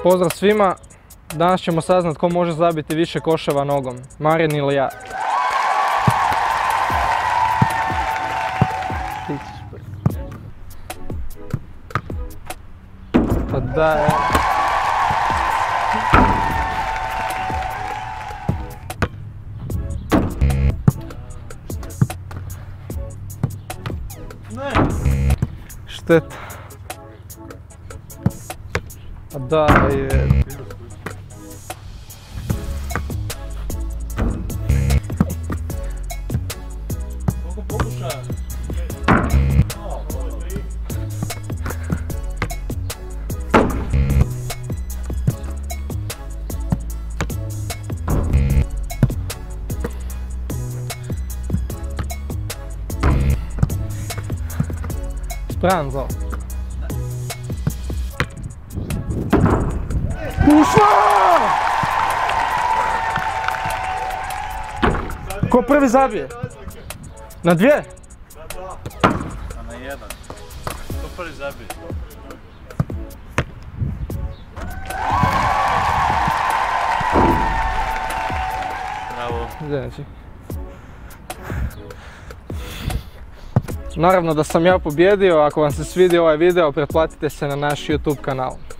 Pozdrav svima, danas ćemo saznat ko može zabiti više koševa nogom, Marin ili ja. Pa da, šteta. Pa da, je. Koliko pokušaja? Spreman za ovo. Ušla! Ko prvi zabije? Na dvije? A na jedan. Ko prvi zabije? Bravo. Znači. Naravno da sam ja pobjedio, ako vam se svidio ovaj video pretplatite se na naš YouTube kanal.